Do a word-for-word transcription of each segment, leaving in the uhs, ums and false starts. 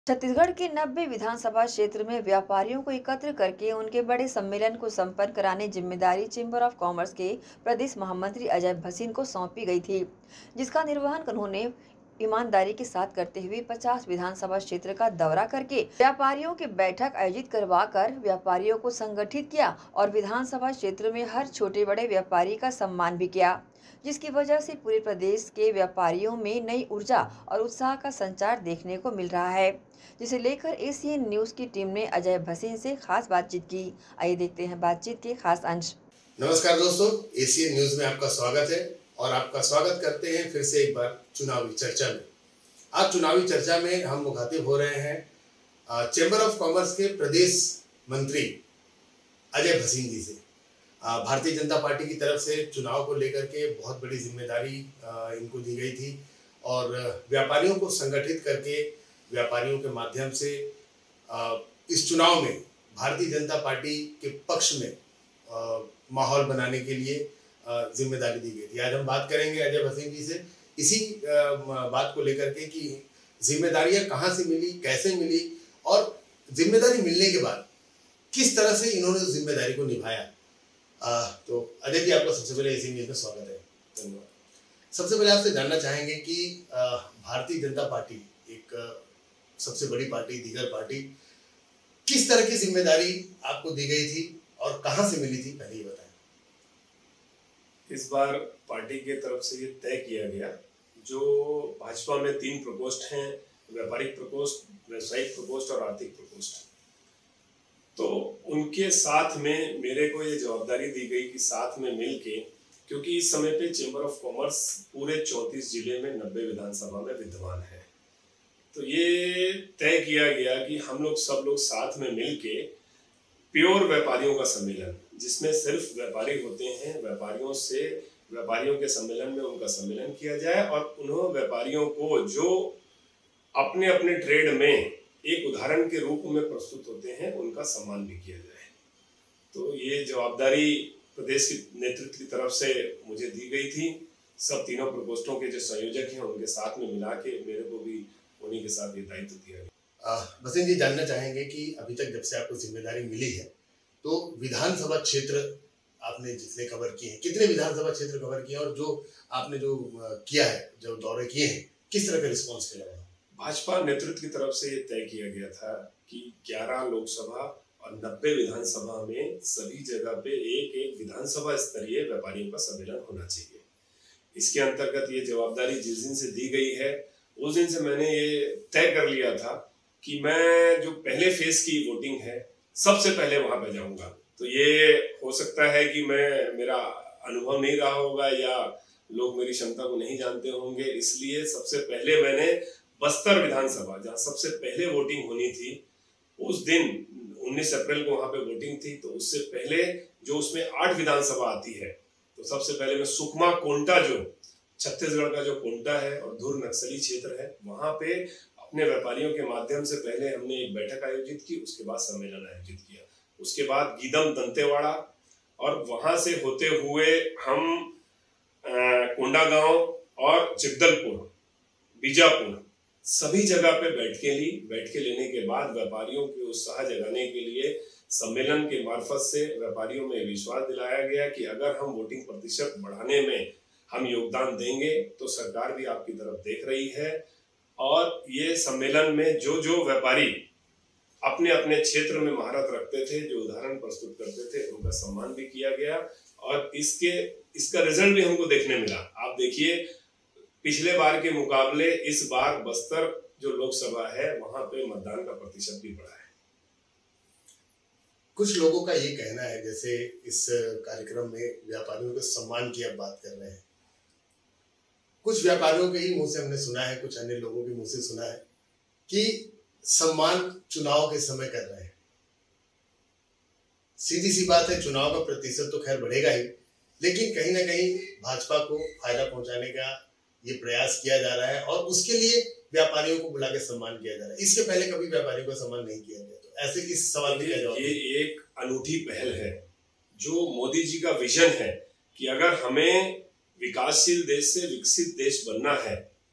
छत्तीसगढ़ के नब्बे विधानसभा क्षेत्र में व्यापारियों को एकत्र करके उनके बड़े सम्मेलन को संपन्न कराने जिम्मेदारी चेंबर ऑफ कॉमर्स के प्रदेश महामंत्री अजय भसीन को सौंपी गई थी, जिसका निर्वहन उन्होंने ईमानदारी के साथ करते हुए पचास विधानसभा क्षेत्र का दौरा करके व्यापारियों की बैठक आयोजित करवाकर व्यापारियों को संगठित किया और विधानसभा क्षेत्र में हर छोटे बड़े व्यापारी का सम्मान भी किया, जिसकी वजह से पूरे प्रदेश के व्यापारियों में नई ऊर्जा और उत्साह का संचार देखने को मिल रहा है, जिसे लेकर एसीएन न्यूज की टीम ने अजय भसीन से खास बातचीत की। आइए देखते हैं बातचीत के खास अंश। नमस्कार दोस्तों, एसीएन न्यूज में आपका स्वागत है और आपका स्वागत करते हैं फिर से एक बार चुनावी चर्चा में। आज चुनावी चर्चा में हम मुखातिब हो रहे हैं चेंबर ऑफ कॉमर्स के प्रदेश मंत्री अजय भसीन जी से। भारतीय जनता पार्टी की तरफ से चुनाव को लेकर के बहुत बड़ी जिम्मेदारी इनको दी गई थी और व्यापारियों को संगठित करके व्यापारियों के माध्यम से इस चुनाव में भारतीय जनता पार्टी के पक्ष में माहौल बनाने के लिए जिम्मेदारी दी गई थी। आज हम बात करेंगे अजय भसीन जी से इसी बात को लेकर के कि जिम्मेदारियां कहां से मिली, कैसे मिली और जिम्मेदारी मिलने के बाद किस तरह से इन्होंने उस जिम्मेदारी को निभाया। आ, तो अजय जी, आपका सबसे पहले एसीएन न्यूज़ में स्वागत है। धन्यवाद। सबसे पहले आपसे जानना चाहेंगे कि भारतीय जनता पार्टी एक सबसे बड़ी पार्टी, दीगर पार्टी, किस तरह की जिम्मेदारी आपको दी गई थी और कहां से मिली थी, पहले ये बताएं। इस बार पार्टी के तरफ से ये तय किया गया, जो भाजपा में तीन प्रकोष्ठ हैं, व्यापारिक प्रकोष्ठ, व्यवसायिक प्रकोष्ठ और आर्थिक प्रकोष्ठ, तो उनके साथ में मेरे को ये जवाबदारी दी गई कि साथ में मिलके, क्योंकि इस समय पे चेंबर ऑफ कॉमर्स पूरे चौंतीस जिले में नब्बे विधानसभा में विद्यमान है, तो ये तय किया गया कि हम लोग सब लोग साथ में मिलके प्योर व्यापारियों का सम्मेलन, जिसमें सिर्फ व्यापारी होते हैं, व्यापारियों से व्यापारियों के सम्मेलन में उनका सम्मेलन किया जाए और उन्होंने व्यापारियों को जो अपने अपने ट्रेड में एक उदाहरण के रूप में प्रस्तुत होते हैं, उनका सम्मान भी किया जाए। तो ये जवाबदारी प्रदेश के नेतृत्व की तरफ से मुझे दी गई थी। सब तीनों प्रकोष्ठों के जो संयोजक हैं उनके साथ में मिला के मेरे को भी उन्हीं के साथ ये दायित्व दिया गया। भसीन जी, जानना चाहेंगे कि अभी तक जब से आपको जिम्मेदारी मिली है तो विधानसभा क्षेत्र आपने जितने कवर किए हैं, कितने विधानसभा क्षेत्र कवर किए और जो आपने जो किया है, जो दौरे किए हैं, किस तरह का रिस्पॉन्स मिला है? भाजपा नेतृत्व की तरफ से ये तय किया गया था कि ग्यारह लोकसभा और नब्बे विधानसभा में सभी जगह पे एक एक विधानसभा स्तरीय व्यापारियों का सम्मेलन होना चाहिए। इसके अंतर्गत ये जवाबदारी जिस दिन से दी गई है उस दिन से मैंने ये तय कर लिया था कि मैं जो पहले फेज की वोटिंग है सबसे पहले वहां पे जाऊंगा। तो ये हो सकता है कि मैं मेरा अनुभव नहीं रहा होगा या लोग मेरी क्षमता को नहीं जानते होंगे, इसलिए सबसे पहले मैंने बस्तर विधानसभा, जहाँ सबसे पहले वोटिंग होनी थी, उस दिन उन्नीस अप्रैल को वहां पे वोटिंग थी, तो उससे पहले जो उसमें आठ विधानसभा आती है, तो सबसे पहले मैं सुकमा कोंटा, जो छत्तीसगढ़ का जो कोंटा है और धुर नक्सली क्षेत्र है, वहां पे अपने व्यापारियों के माध्यम से पहले हमने एक बैठक आयोजित की, उसके बाद सम्मेलन आयोजित किया, उसके बाद गीदम दंतेवाड़ा और वहां से होते हुए हम कोंडागांव और जगदलपुर, बीजापुर, सभी जगह पे बैठकें ली। बैठकें लेने के बाद व्यापारियों के उत्साह जगाने के लिए सम्मेलन के मार्फत से व्यापारियों में विश्वास दिलाया गया कि अगर हम वोटिंग प्रतिशत बढ़ाने में हम योगदान देंगे तो सरकार भी आपकी तरफ देख रही है। और ये सम्मेलन में जो जो व्यापारी अपने अपने क्षेत्र में महारत रखते थे, जो उदाहरण प्रस्तुत करते थे, उनका सम्मान भी किया गया और इसके इसका रिजल्ट भी हमको देखने मिला। आप देखिए, पिछले बार के मुकाबले इस बार बस्तर जो लोकसभा है वहां पे मतदान का प्रतिशत भी बढ़ा है। कुछ लोगों का ये कहना है, जैसे इस कार्यक्रम में व्यापारियों के सम्मान की आप बात कर रहे हैं, कुछ व्यापारियों के ही मुंह से हमने सुना है, कुछ अन्य लोगों के मुंह से सुना है कि सम्मान चुनाव के समय कर रहे हैं। सीधी सी बात है, चुनाव का प्रतिशत तो खैर बढ़ेगा ही, लेकिन कहीं ना कहीं भाजपा को फायदा पहुंचाने का ये प्रयास किया जा रहा है और उसके लिए व्यापारियों को बुला के सम्मान किया जा रहा है। इसके पहले कभी व्यापारियों का सम्मान नहीं किया गया, तो ऐसे इस सवाल का जवाब। ये एक अनूठी पहल है, जो मोदी जी का विजन है कि अगर हमें विकासशील देश से विकसित देश बनना है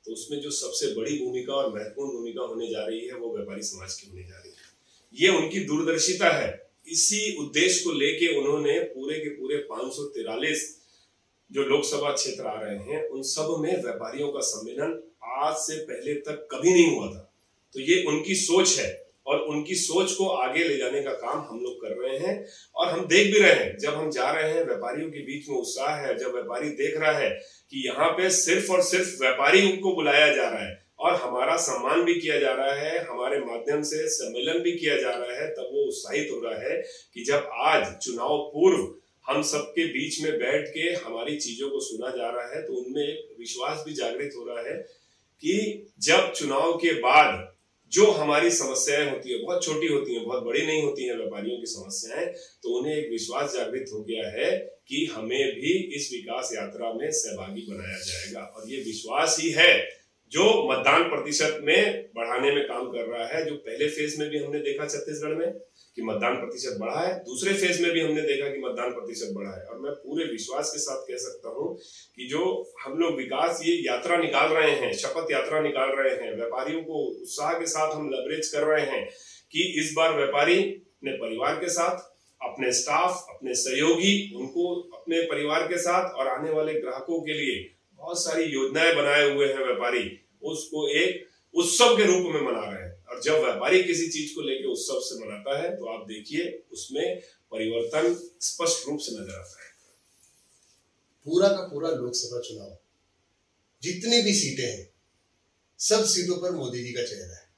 तो उसमें जो सबसे बड़ी भूमिका और महत्वपूर्ण भूमिका होने जा रही है वो व्यापारी समाज की होने जा रही है। ये उनकी दूरदर्शिता है। इसी उद्देश्य को लेके उन्होंने पूरे के पूरे पाँच सौ तिरालीस जो लोकसभा क्षेत्र आ रहे हैं उन सब में व्यापारियों का सम्मेलन आज से पहले तक कभी नहीं हुआ था। तो ये उनकी सोच है और उनकी सोच को आगे ले जाने का काम हम लोग कर रहे हैं और हम देख भी रहे हैं। जब हम जा रहे हैं व्यापारियों के बीच में उत्साह है, जब व्यापारी देख रहा है कि यहाँ पे सिर्फ और सिर्फ व्यापारी उनको बुलाया जा रहा है और हमारा सम्मान भी किया जा रहा है, हमारे माध्यम से सम्मेलन भी किया जा रहा है, तब वो उत्साहित हो रहा है कि जब आज चुनाव पूर्व हम सबके बीच में बैठ के हमारी चीजों को सुना जा रहा है तो उनमें एक विश्वास भी जागृत हो रहा है कि जब चुनाव के बाद जो हमारी समस्याएं होती है, बहुत छोटी होती हैं, बहुत बड़ी नहीं होती हैं व्यापारियों की समस्याएं, तो उन्हें एक विश्वास जागृत हो गया है कि हमें भी इस विकास यात्रा में सहभागी बनाया जाएगा। और ये विश्वास ही है जो मतदान प्रतिशत में बढ़ाने में काम कर रहा है। जो पहले फेज में भी हमने देखा छत्तीसगढ़ में कि मतदान प्रतिशत बढ़ा है, दूसरे फेज में भी हमने देखा कि मतदान प्रतिशत बढ़ा है। और मैं पूरे विश्वास के साथ कह सकता हूं कि जो हम लोग विकास ये यात्रा निकाल रहे हैं, शपथ यात्रा निकाल रहे हैं, व्यापारियों को उत्साह के साथ हम लवरेज कर रहे हैं कि इस बार व्यापारी अपने परिवार के साथ, अपने स्टाफ, अपने सहयोगी, उनको अपने परिवार के साथ और आने वाले ग्राहकों के लिए बहुत सारी योजनाएं बनाए हुए हैं व्यापारी, उसको एक उत्सव के रूप में मना रहे हैं। और जब व्यापारी किसी चीज को लेकर उत्सव से मनाता है तो आप देखिए उसमें परिवर्तन स्पष्ट रूप से नजर आता है। पूरा का पूरा लोकसभा चुनाव, जितनी भी सीटें हैं, सब सीटों पर मोदी जी का चेहरा है।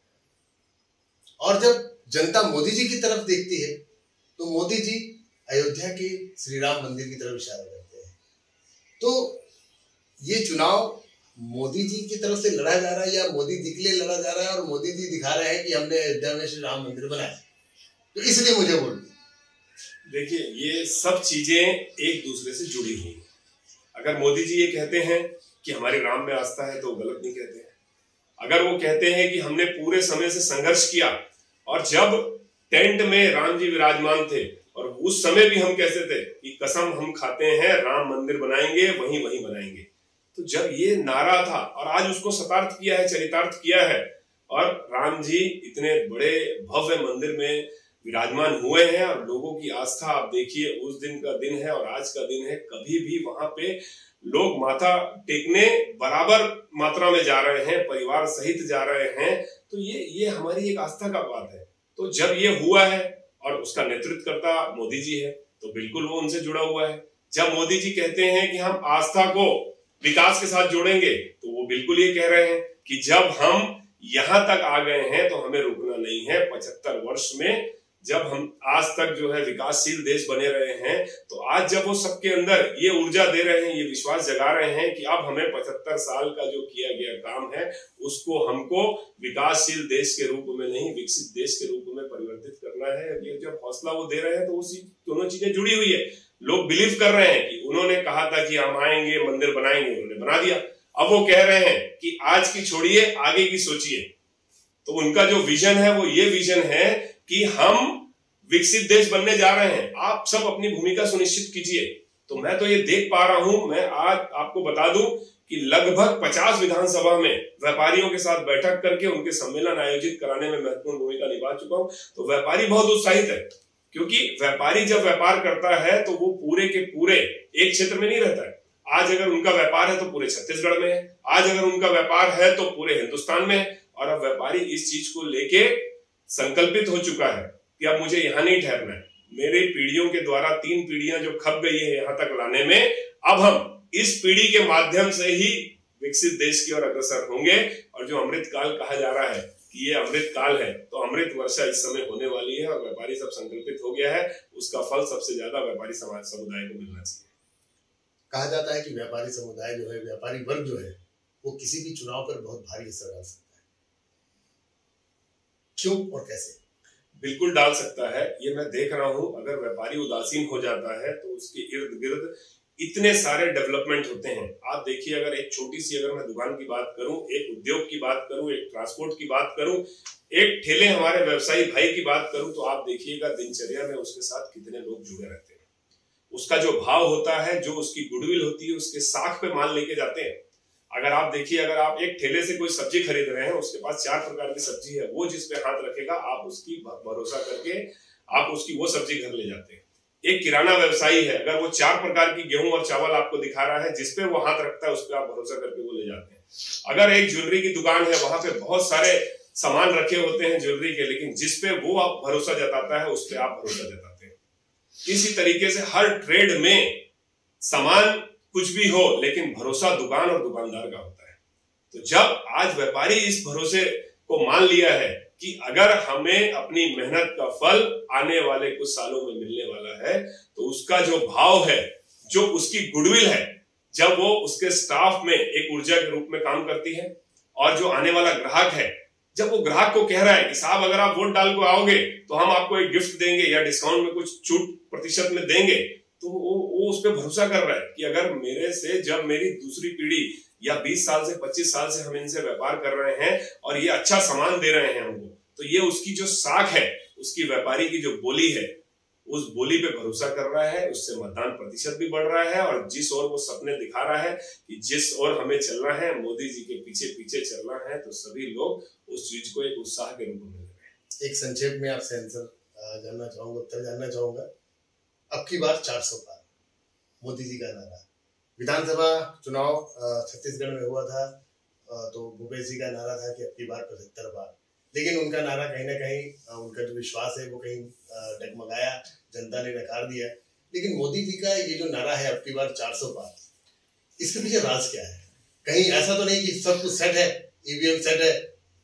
और जब जनता मोदी जी की तरफ देखती है तो मोदी जी अयोध्या के श्री राम मंदिर की तरफ इशारा करते हैं। तो ये चुनाव मोदी जी की तरफ से लड़ा जा रहा है या मोदी जी के लिए लड़ा जा रहा है और मोदी जी दिखा रहे हैं कि हमने अयोध्या में श्री राम मंदिर बनाया, तो इसलिए मुझे बोल देखिए ये सब चीजें एक दूसरे से जुड़ी हुई हैं। अगर मोदी जी ये कहते हैं कि हमारी राम में आस्था है तो गलत नहीं कहते हैं। अगर वो कहते हैं कि हमने पूरे समय से संघर्ष किया और जब टेंट में राम जी विराजमान थे और उस समय भी हम कहते थे कि कसम हम खाते हैं राम मंदिर बनाएंगे, वहीं वहीं बनाएंगे, तो जब ये नारा था और आज उसको सतार्थ किया है, चरितार्थ किया है और राम जी इतने बड़े भव्य मंदिर में विराजमान हुए हैं और लोगों की आस्था आप देखिए, उस दिन का दिन है और आज का दिन है, कभी भी वहां पे लोग माथा टेकने बराबर मात्रा में जा रहे हैं, परिवार सहित जा रहे हैं। तो ये ये हमारी एक आस्था का बात है। तो जब ये हुआ है और उसका नेतृत्व करता मोदी जी है तो बिल्कुल वो उनसे जुड़ा हुआ है। जब मोदी जी कहते हैं कि हम आस्था को विकास के साथ जोड़ेंगे तो वो बिल्कुल ये कह रहे हैं कि जब हम यहां तक आ गए हैं तो हमें रुकना नहीं है। पचहत्तर वर्ष में जब हम आज तक जो है विकासशील देश बने रहे हैं तो आज जब वो सबके अंदर ये ऊर्जा दे रहे हैं, ये विश्वास जगा रहे हैं कि अब हमें पचहत्तर साल का जो किया गया काम है उसको हमको विकासशील देश के रूप में नहीं विकसित देश के रूप में परिवर्तित करना है। ये जब हौसला वो दे रहे हैं तो उसी दोनों चीजें जुड़ी हुई है। लोग बिलीव कर रहे हैं कि उन्होंने कहा था कि हम आएंगे मंदिर बनाएंगे, उन्होंने बना दिया। अब वो कह रहे हैं कि आज की छोड़िए आगे की सोचिए। तो उनका जो विजन है वो ये विजन है कि हम विकसित देश बनने जा रहे हैं, आप सब अपनी भूमिका सुनिश्चित कीजिए। तो मैं तो ये देख पा रहा हूं, मैं आज आपको बता दूं कि लगभग पचास विधानसभा में व्यापारियों के साथ बैठक करके उनके सम्मेलन आयोजित कराने में महत्वपूर्ण भूमिका निभा चुका हूं। तो व्यापारी बहुत उत्साहित है क्योंकि व्यापारी जब व्यापार करता है तो वो पूरे के पूरे एक क्षेत्र में नहीं रहता है। आज अगर उनका व्यापार है तो पूरे छत्तीसगढ़ में है, आज अगर उनका व्यापार है तो पूरे हिंदुस्तान में है। और अब व्यापारी इस चीज को लेके संकल्पित हो चुका है कि अब मुझे यहाँ नहीं ठहरना है। मेरे पीढ़ियों के द्वारा तीन पीढ़ियां जो खप गई है यहाँ तक लाने में, अब हम इस पीढ़ी के माध्यम से ही विकसित देश की ओर अग्रसर होंगे। और जो अमृत काल कहा जा रहा है कि ये अमृत काल है, तो अमृत वर्षा इस समय होने वाली है और व्यापारी सब संकल्पित हो गया है। उसका फल सबसे ज्यादा व्यापारी समाज समुदाय को मिलना चाहिए। कहा जाता है कि व्यापारी समुदाय जो है, व्यापारी वर्ग जो है, वो किसी भी चुनाव पर बहुत भारी असर डाल सकता है। क्यों और कैसे? बिल्कुल डाल सकता है। ये मैं देख रहा हूं, अगर व्यापारी उदासीन हो जाता है तो उसके इर्द गिर्द इतने सारे डेवलपमेंट होते हैं। आप देखिए, अगर एक छोटी सी अगर मैं दुकान की बात करूं, एक उद्योग की बात करूं, एक ट्रांसपोर्ट की बात करूं, एक ठेले हमारे व्यवसायी भाई की बात करूं, तो आप देखिएगा दिनचर्या में उसके साथ कितने लोग जुड़े रहते हैं। उसका जो भाव होता है, जो उसकी गुडविल होती है, उसके साख पे माल लेके जाते हैं। अगर आप देखिए, अगर आप एक ठेले से कोई सब्जी खरीद रहे हैं, उसके पास चार प्रकार की सब्जी है, वो जिस पे हाथ रखेगा आप उसकी भरोसा करके आप उसकी वो सब्जी घर ले जाते हैं। एक किराना व्यवसायी है, अगर वो चार प्रकार की गेहूं और चावल आपको दिखा रहा है, जिसपे वो हाथ रखता है उस पर आप भरोसा करके वो ले जाते हैं। अगर एक ज्वेलरी की दुकान है, वहां पे बहुत सारे सामान रखे होते हैं ज्वेलरी के, लेकिन जिसपे वो आप भरोसा जताता है उस पर आप भरोसा जताते हैं। इसी तरीके से हर ट्रेड में सामान कुछ भी हो, लेकिन भरोसा दुकान और दुकानदार का होता है। तो जब आज व्यापारी इस भरोसे को मान लिया है कि अगर हमें अपनी मेहनत का फल आने वाले कुछ सालों में मिलने वाला है, तो उसका जो भाव है, जो उसकी गुडविल है, जब वो उसके स्टाफ में एक ऊर्जा के रूप में काम करती है, और जो आने वाला ग्राहक है, जब वो ग्राहक को कह रहा है कि साहब अगर आप वोट डाल को आओगे तो हम आपको एक गिफ्ट देंगे या डिस्काउंट में कुछ छूट प्रतिशत में देंगे, तो वो, वो उस पर भरोसा कर रहा है कि अगर मेरे से, जब मेरी दूसरी पीढ़ी या बीस साल से पच्चीस साल से हम इनसे व्यापार कर रहे हैं और ये अच्छा सामान दे रहे हैं हमको, तो ये उसकी जो साख है, उसकी व्यापारी की जो बोली है, उस बोली पे भरोसा कर रहा है, उससे मतदान प्रतिशत भी बढ़ रहा है, और जिस ओर वो सपने दिखा रहा है कि जिस ओर हमें चलना है, मोदी जी के पीछे पीछे चलना है, तो सभी लोग उस चीज को एक उत्साह के रूप में ले रहे हैं। एक संक्षेप में आपसे आंसर जानना चाहूंगा, उत्तर जानना चाहूंगा। अब की बार चार सौ पार, मोदी जी का नारा। विधानसभा चुनाव छत्तीसगढ़ में हुआ था, तो भूपेश जी का नारा था कि अब की बार पचहत्तर बार, लेकिन उनका नारा कहीं ना कहीं, उनका जो विश्वास है वो कहीं डगमगाया, जनता ने नकार दिया। लेकिन मोदी जी का ये जो नारा है अब की बार चार सौ पार, इसके पीछे राज क्या है? कहीं ऐसा तो नहीं कि सब कुछ सेट है, ईवीएम सेट है?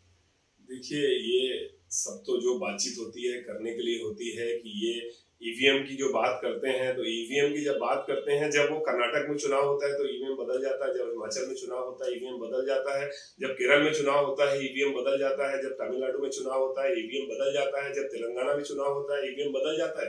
देखिए, ये सब तो जो बातचीत होती है करने के लिए होती है कि ये ईवीएम की जो बात करते हैं, तो ईवीएम की जब बात करते हैं, जब वो कर्नाटक में चुनाव होता है तो ईवीएम बदल जाता है, जब हिमाचल में चुनाव होता है ईवीएम बदल जाता है, जब केरल में चुनाव होता है ईवीएम बदल जाता है, जब तमिलनाडु में चुनाव होता है ईवीएम बदल जाता है, जब तेलंगाना में चुनाव होता है ईवीएम बदल जाता है।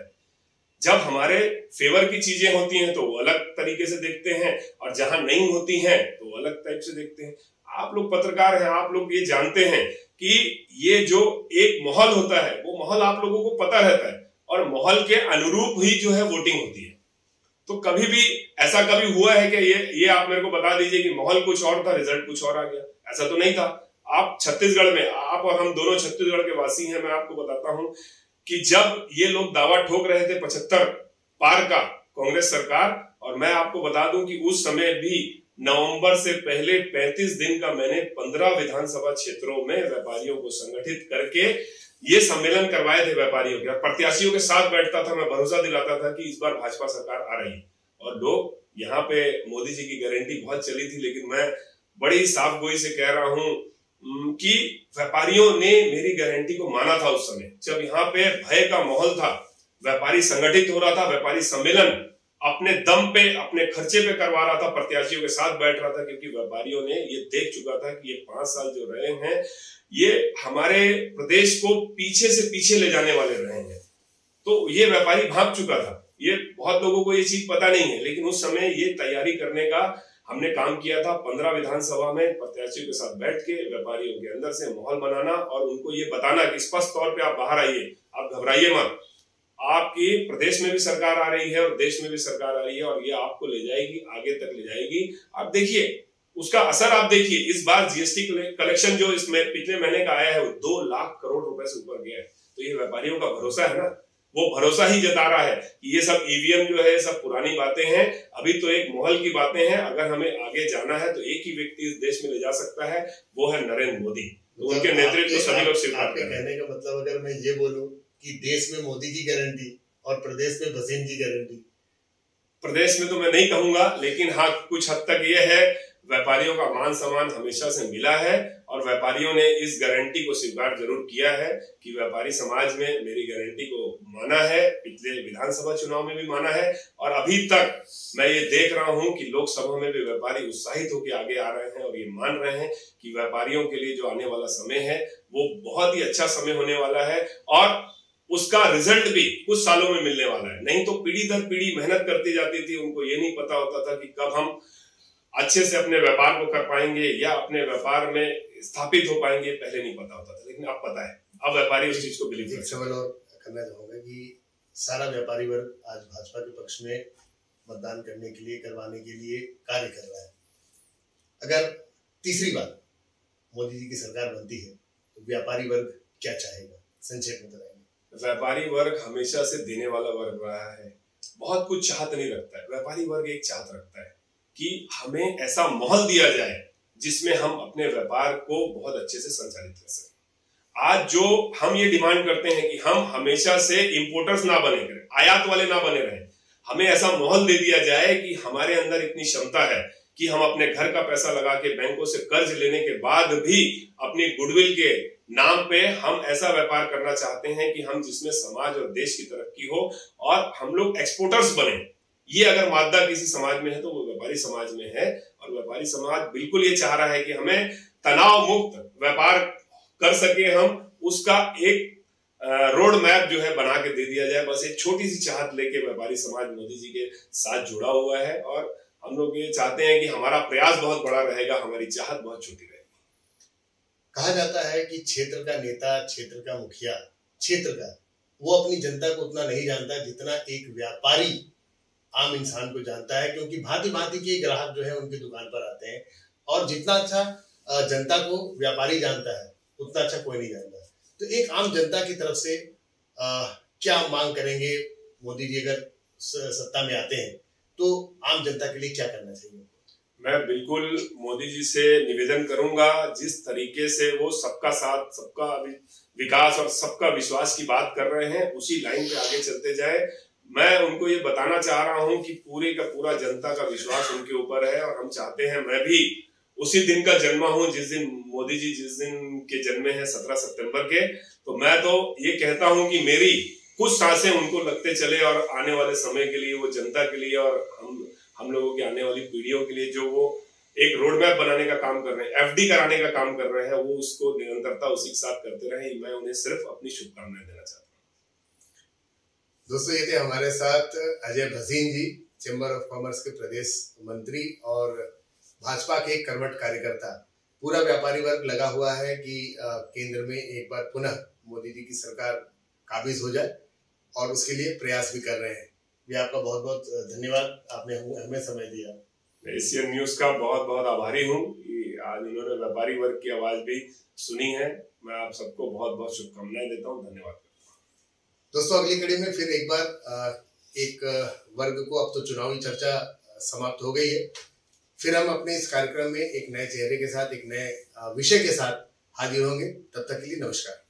जब हमारे फेवर की चीजें होती हैं तो वो अलग तरीके से देखते हैं, और जहां नहीं होती हैं तो अलग टाइप से देखते हैं। आप लोग पत्रकार हैं, आप लोग ये जानते हैं कि ये जो एक माहौल होता है, वो माहौल आप लोगों को पता रहता है, और माहौल के अनुरूप ही जो है वोटिंग होती है। तो कभी भी ऐसा कभी हुआ है कि ये ये आप मेरे को बता दीजिए कि माहौल कुछ और था, रिजल्ट कुछ और आ गया? ऐसा तो नहीं था। आप छत्तीसगढ़ में, आप और हम दोनों छत्तीसगढ़ के वासी हैं, मैं आपको बताता हूं कि जब ये लोग दावा ठोक रहे थे पचहत्तर पार का, कांग्रेस सरकार, और मैं आपको बता दूं कि उस समय भी नवंबर से पहले पैंतीस दिन का मैंने पंद्रह विधानसभा क्षेत्रों में व्यापारियों को संगठित करके ये सम्मेलन करवाए थे व्यापारियों के, प्रत्याशियों के साथ बैठता था, मैं भरोसा दिलाता था कि इस बार भाजपा सरकार आ रही है। और लोग यहाँ पे मोदी जी की गारंटी बहुत चली थी, लेकिन मैं बड़ी साफ गोई से कह रहा हूं कि व्यापारियों ने मेरी गारंटी को माना था। उस समय जब यहाँ पे भय का माहौल था, व्यापारी संगठित हो रहा था, व्यापारी सम्मेलन अपने दम पे, अपने खर्चे पे करवा रहा था, प्रत्याशियों के साथ बैठ रहा था, क्योंकि व्यापारियों ने ये देख चुका था कि ये पांच साल जो रहे हैं ये हमारे प्रदेश को पीछे से पीछे ले जाने वाले रहे हैं। तो ये व्यापारी भाग चुका था। ये बहुत लोगों को ये चीज पता नहीं है, लेकिन उस समय ये तैयारी करने का हमने काम किया था। पंद्रह विधानसभा में प्रत्याशियों के साथ बैठ के व्यापारियों के अंदर से माहौल बनाना और उनको ये बताना कि स्पष्ट तौर पे आप बाहर आइए, आप घबराइए मत, आपकी प्रदेश में भी सरकार आ रही है और देश में भी सरकार आ रही है, और ये आपको ले जाएगी, आगे तक ले जाएगी। आप देखिए उसका असर, आप देखिए इस बार जीएसटी कलेक्शन जो इसमें पिछले महीने का आया है वो दो लाख करोड़ रुपए से ऊपर गया है। तो ये व्यापारियों का भरोसा है ना, वो भरोसा ही जता रहा है कि ये सब ईवीएम जो है सब पुरानी बातें हैं, अभी तो एक माहौल की बातें हैं। अगर हमें आगे जाना है तो एक ही व्यक्ति इस देश में ले जा सकता है, वो है नरेंद्र मोदी। तो उनके नेतृत्व को सभी लोग स्वीकार करें। कहने का मतलब अगर मैं ये बोलूं कि देश में मोदी की गारंटी और प्रदेश में भसीन की गारंटी? प्रदेश में तो मैं नहीं कहूंगा, लेकिन हाँ कुछ हद तक ये है, व्यापारियों का मान सम्मान हमेशा से मिला है और व्यापारियों ने इस गारंटी को स्वीकार जरूर किया है कि व्यापारी समाज में मेरी गारंटी को माना है। पिछले विधानसभा चुनाव में भी माना है, और अभी तक मैं ये देख रहा हूं कि लोकसभा में भी व्यापारी उत्साहित होकर आगे आ रहे हैं और ये मान रहे हैं कि व्यापारियों के लिए जो आने वाला समय है वो बहुत ही अच्छा समय होने वाला है, और उसका रिजल्ट भी कुछ सालों में मिलने वाला है। नहीं तो पीढ़ी दर पीढ़ी मेहनत करती जाती थी, उनको ये नहीं पता होता था कि कब हम अच्छे से अपने व्यापार को कर पाएंगे या अपने व्यापार में स्थापित हो पाएंगे, पहले नहीं पता होता था, लेकिन अब पता है। अब व्यापारी उस चीज को बिलीव करते हैं। सवाल और करना चाहूंगा कि सारा व्यापारी वर्ग आज भाजपा के पक्ष में मतदान करने के लिए, करवाने के लिए कार्य कर रहा है। अगर तीसरी बात, मोदी जी की सरकार बनती है तो व्यापारी वर्ग क्या चाहेगा, संक्षेप में बताएंगे। व्यापारी वर्ग हमेशा से देने वाला वर्ग रहा है, बहुत कुछ चाहत नहीं रखता है। व्यापारी वर्ग एक चाहत रखता है कि हमें ऐसा माहौल दिया जाए जिसमें हम अपने व्यापार को बहुत अच्छे से संचालित कर सकें। आज जो हम ये डिमांड करते हैं कि हम हमेशा से इंपोर्टर्स ना बने करें, आयात वाले ना बने रहें, हमें ऐसा माहौल दे दिया जाए कि हमारे अंदर इतनी क्षमता है कि हम अपने घर का पैसा लगा के बैंकों से कर्ज लेने के बाद भी अपनी गुडविल के नाम पे हम ऐसा व्यापार करना चाहते हैं कि हम जिसमें समाज और देश की तरक्की हो और हम लोग एक्सपोर्टर्स बने। ये अगर मादा किसी समाज में है तो वो व्यापारी समाज में है, और व्यापारी समाज बिल्कुल ये चाह रहा है कि हमें तनाव मुक्त व्यापार कर सके हम, उसका एक रोड मैप जो है बना के दे दिया जाए। बस एक छोटी सी चाहत लेके व्यापारी समाज मोदी जी के साथ जुड़ा हुआ है, और हम लोग ये चाहते हैं कि हमारा प्रयास बहुत बड़ा रहेगा, हमारी चाहत बहुत छोटी रहेगी। कहा जाता है कि क्षेत्र का नेता, क्षेत्र का मुखिया, क्षेत्र का वो अपनी जनता को उतना नहीं जानता जितना एक व्यापारी आम इंसान को जानता है, क्योंकि भांति भांति के ग्राहक जो है उनकी दुकान पर आते हैं, और जितना अच्छा जनता को व्यापारी जानता है उतना अच्छा कोई नहीं जानता। तो एक आम जनता की तरफ से आ, क्या मांग करेंगे मोदी जी अगर सत्ता में आते हैं तो आम जनता के लिए क्या करना चाहिए? मैं बिल्कुल मोदी जी से निवेदन करूंगा, जिस तरीके से वो सबका साथ, सबका विकास और सबका विश्वास की बात कर रहे हैं, उसी लाइन पे आगे चलते जाए। मैं उनको ये बताना चाह रहा हूं कि पूरे का पूरा जनता का विश्वास उनके ऊपर है, और हम चाहते हैं मैं भी उसी दिन का जन्मा हूं जिस दिन मोदी जी जिस दिन के जन्मे हैं, सत्रह सितंबर के। तो मैं तो ये कहता हूं कि मेरी कुछ सांसें उनको लगते चले, और आने वाले समय के लिए, वो जनता के लिए और हम हम लोगों की आने वाली पीढ़ियों के लिए जो वो एक रोड मैप बनाने का काम कर रहे हैं, एफडी कराने का काम कर रहे हैं, वो उसको निरंतरता उसी के साथ करते रहे। मैं उन्हें सिर्फ अपनी शुभकामनाएं देना चाहता हूँ। दोस्तों, ये थे हमारे साथ Ajay Bhasin ji, chamber of commerce के प्रदेश मंत्री और भाजपा के कर्मठ कार्यकर्ता। पूरा व्यापारी वर्ग लगा हुआ है कि केंद्र में एक बार पुनः मोदी जी की सरकार काबिज हो जाए, और उसके लिए प्रयास भी कर रहे हैं। भी आपका बहुत बहुत धन्यवाद, आपने हमें समय दिया। मैं एशियन न्यूज का बहुत बहुत आभारी हूँ कि आज उन्होंने व्यापारी वर्ग की आवाज भी सुनी है। मैं आप सबको बहुत बहुत शुभकामनाएं देता हूँ, धन्यवाद। दोस्तों, अगली कड़ी में फिर एक बार एक वर्ग को, अब तो चुनावी चर्चा समाप्त हो गई है, फिर हम अपने इस कार्यक्रम में एक नए चेहरे के साथ, एक नए विषय के साथ हाजिर होंगे। तब तक के लिए नमस्कार।